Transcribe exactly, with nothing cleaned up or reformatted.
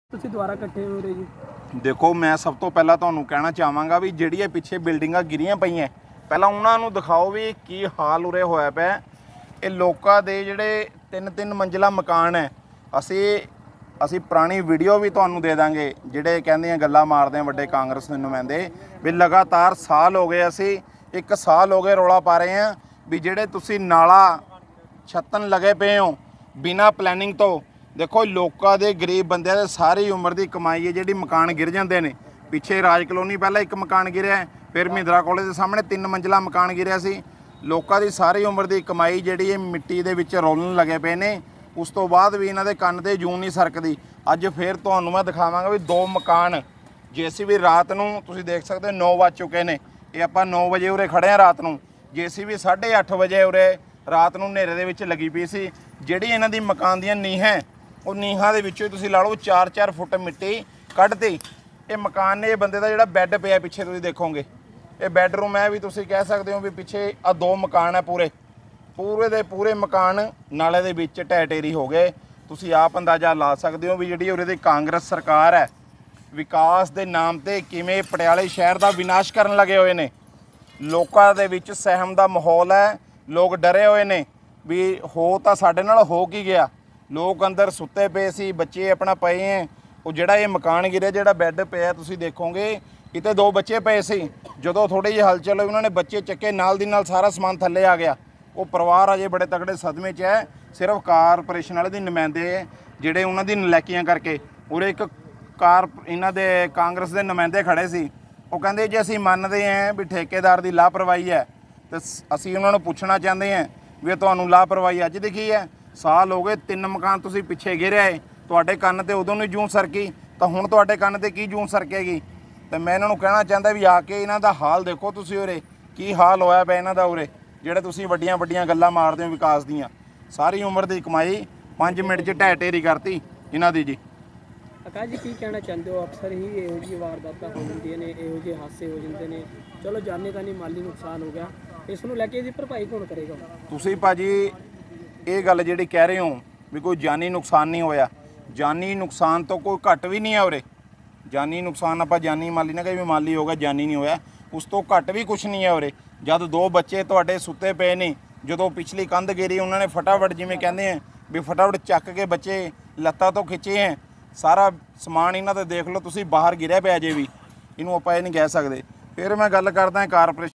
ਤੁਸੀਂ ਦੁਬਾਰਾ ਇਕੱਠੇ ਹੋ ਰਹੇ ਜੀ। देखो मैं सब तो पहला ਤੁਹਾਨੂੰ ਕਹਿਣਾ ਚਾਹਾਂਗਾ ਵੀ ਜਿਹੜੀ ਇਹ ਪਿੱਛੇ ਬਿਲਡਿੰਗਾਂ ਗਿਰੀਆਂ ਪਈਆਂ ਪਹਿਲਾਂ ਉਹਨਾਂ ਨੂੰ ਦਿਖਾਓ ਵੀ ਕੀ ਹਾਲ ਉਰੇ ਹੋਇਆ ਪਿਆ। ਇਹ ਲੋਕਾਂ ਦੇ ਜਿਹੜੇ ਤਿੰਨ ਤਿੰਨ ਮੰਜ਼ਿਲਾ ਮਕਾਨ ਹੈ ਅਸੀਂ ਅਸੀਂ ਪੁਰਾਣੀ ਵੀਡੀਓ ਵੀ ਤੁਹਾਨੂੰ ਦੇ ਦਾਂਗੇ। ਜਿਹੜੇ ਕਹਿੰਦੇ ਆ ਗੱਲਾਂ ਮਾਰਦੇ ਆ ਵੱਡੇ ਕਾਂਗਰਸ ਦੇ ਨੁਮਾਇੰਦੇ ਵੀ ਲਗਾਤਾਰ ਸਾਲ ਹੋ ਗਏ ਅਸੀਂ ਇੱਕ ਸਾਲ ਹੋ ਗਏ ਰੌਲਾ ਪਾ ਰਹੇ ਆ ਵੀ ਜਿਹੜੇ ਤੁਸੀਂ ਨਾਲਾ ਛੱਤਨ ਲਗੇ ਪਏ ਹੋ ਬਿਨਾ ਪਲੈਨਿੰਗ ਤੋਂ। देखो लोगों के गरीब बंदे सारी उम्र की कमाई है जी मकान गिर जाते हैं। पिछे राज कलोनी पहले एक मकान गिरया फिर महिंद्रा कॉलेज के सामने तीन मंजिला मकान गिरया सी। लोगों की सारी उम्र की कमाई जी मिट्टी के रोलन लगे पे ने। उस तो बाद भी इन्हों के कन्न से जून नहीं सरकती। अज फिर तो मैं दिखावांगा भी दो मकान जे सी भी रात को तुम देख सकते नौ बज चुके हैं। ये आप नौ बजे उरे खड़े हैं रात को। जे सी भी साढ़े अठ बजे उरे रात को नेरे के लगी पई सी। जिहड़ी इन्हां दी मकान दी नीहां ਉਹ ਨੀਹਾਂ ਦੇ ਵਿੱਚੋਂ ਤੁਸੀਂ ਲਾ ਲਓ ਚਾਰ ਚਾਰ ਫੁੱਟ ਮਿੱਟੀ ਕੱਢਤੀ। ਇਹ ਮਕਾਨ ਨੇ ਇਹ ਬੰਦੇ ਦਾ ਜਿਹੜਾ ਬੈੱਡ ਪਿਆ ਪਿੱਛੇ ਤੁਸੀਂ ਦੇਖੋਗੇ ਇਹ ਬੈੱਡਰੂਮ ਹੈ ਵੀ ਤੁਸੀਂ ਕਹਿ ਸਕਦੇ ਹੋ ਵੀ ਪਿੱਛੇ ਆ ਦੋ ਮਕਾਨ ਹੈ ਪੂਰੇ ਪੂਰੇ ਦੇ ਪੂਰੇ ਮਕਾਨ ਨਾਲੇ ਦੇ ਵਿੱਚ ਢਹਿ ਢੇਰੀ ਹੋ ਗਏ। ਤੁਸੀਂ ਆਪ ਅੰਦਾਜ਼ਾ ਲਾ ਸਕਦੇ ਹੋ ਵੀ ਜਿਹੜੀ ਉਰੇ ਦੀ ਕਾਂਗਰਸ ਸਰਕਾਰ ਹੈ ਵਿਕਾਸ ਦੇ ਨਾਮ ਤੇ ਕਿਵੇਂ ਪਟਿਆਲੇ ਸ਼ਹਿਰ ਦਾ ਵਿਨਾਸ਼ ਕਰਨ ਲੱਗੇ ਹੋਏ ਨੇ। ਲੋਕਾਂ ਦੇ ਵਿੱਚ ਸਹਿਮ ਦਾ ਮਾਹੌਲ ਹੈ। ਲੋਕ ਡਰੇ ਹੋਏ ਨੇ ਵੀ ਹੋ ਤਾਂ ਸਾਡੇ ਨਾਲ ਹੋ ਕੀ ਗਿਆ। लोग अंदर सुते पे सी बच्चे अपना पे हैं। वो जोड़ा ये मकान गिरे जोड़ा बैड पे तुम देखोगे इतने दो बच्चे पे सी। जो थोड़ी जी हलचल हुई उन्होंने बच्चे चक्के नाल दी नाल सारा समान थले आ गया। वो परिवार अजे बड़े तगड़े सदमे च है। सिर्फ कारपोरेशन वाले दी नुमाइंदे जोड़े उन्होंने नलैकियां करके उरे एक कार इन्हों के कांग्रेस के नुमाइंदे खड़े सी। वो कहते जे असीं मनते हैं भी ठेकेदार की लापरवाही है तो असीं उन्होंने पूछना चाहते हैं भी तुहानूं लापरवाही अज दिखी है। साल हो गए तीन मकान तुसीं पिछे गिरे है तुहाडे कन्न ते उदों नहीं जूं सरकी तो हुण तुहाडे कन्न ते की जूं सरकेगी। तो मैं इन्हां नूं कहना चाहता भी आके इन्हां दा हाल देखो तुसीं उरे की हाल होया पिया इन्हां दा उरे जिहड़े तुसीं वड्डियां वड्डियां गल्लां मारदे हो विकास दीयां। सारी उम्र की कमाई पाँच मिनट च ढह ढेरी करती इन्हां दी जी। आकाश जी की कहना चाहते हो अक्सर ही इहो जी वारदातां हो जांदियां ने इहो जे हादसे हो जाते हैं। चलो जाने का नहीं माली नुकसान हो गया इस नूं लैके इहदी भरपाई कौन करेगा। तुसीं भाजी ਇਹ ਗੱਲ ਜਿਹੜੀ ਕਹਿ ਰਹੇ ਹੋ ਵੀ ਕੋਈ ਜਾਨੀ ਨੁਕਸਾਨ ਨਹੀਂ ਹੋਇਆ। ਜਾਨੀ ਨੁਕਸਾਨ ਤੋਂ ਕੋਈ ਘੱਟ ਵੀ ਨਹੀਂ ਹੈ ਉਰੇ। ਜਾਨੀ ਨੁਕਸਾਨ ਆਪਾਂ ਜਾਨੀ ਮਾਲੀ ਨਾ ਕਹੀ ਵੀ ਮਾਲੀ ਹੋ ਗਿਆ ਜਾਨੀ ਨਹੀਂ ਹੋਇਆ ਉਸ ਤੋਂ ਘੱਟ ਵੀ ਕੁਝ ਨਹੀਂ ਹੈ ਉਰੇ। ਜਦ ਦੋ ਬੱਚੇ ਤੁਹਾਡੇ ਸੁੱਤੇ ਪਏ ਨੇ ਜਦੋਂ ਪਿਛਲੀ ਕੰਧ ਗੇਰੀ ਉਹਨਾਂ ਨੇ ਫਟਾਫਟ ਜਿਵੇਂ ਕਹਿੰਦੇ ਆ ਵੀ ਫਟਾਫਟ ਚੱਕ ਕੇ ਬੱਚੇ ਲੱਤਾਂ ਤੋਂ ਖਿੱਚੇ ਹੈ। ਸਾਰਾ ਸਮਾਨ ਇਹਨਾਂ ਤੇ ਦੇਖ ਲਓ ਤੁਸੀਂ ਬਾਹਰ ਗਿਰਿਆ ਪਿਆ ਜੇ ਵੀ ਇਹਨੂੰ ਆਪਾਂ ਇਹ ਨਹੀਂ ਕਹਿ ਸਕਦੇ। ਫਿਰ ਮੈਂ ਗੱਲ ਕਰਦਾ ਕਾਰਪੋਰੇਸ਼ਨ